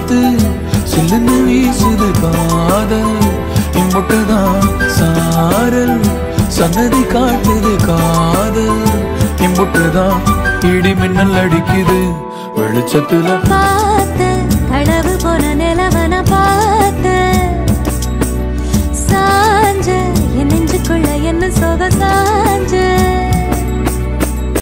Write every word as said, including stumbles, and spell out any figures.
காத்து சில்லுன்னு வீசுது காதல் இம்புட்டுதான் சாரல் சன்னதி காட்டுது காதல் இம்புட்டுதான் இடி மின்னல் அடிக்குது வெளிச்சத்துல